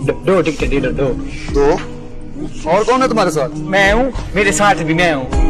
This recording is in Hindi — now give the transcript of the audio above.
दो टिकट दे दो। दो? और कौन है तुम्हारे साथ? मैं हूँ, मेरे साथ भी मैं हूँ।